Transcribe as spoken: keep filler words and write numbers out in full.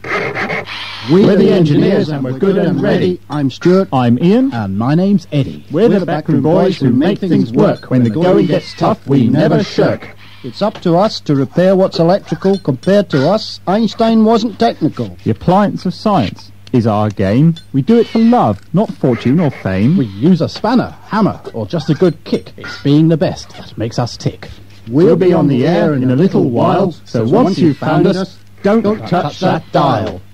We're the engineers and we're good and ready. I'm Stuart. I'm Ian. And my name's Eddie. We're the Backroom Boys who make things work. When the going gets tough, we never shirk. It's up to us to repair what's electrical. Compared to us, Einstein wasn't technical. The appliance of science is our game. We do it for love, not fortune or fame. We use a spanner, hammer, or just a good kick. It's being the best that makes us tick. We'll, we'll be on the air in a little while, so once you've found us, don't, don't touch that dial.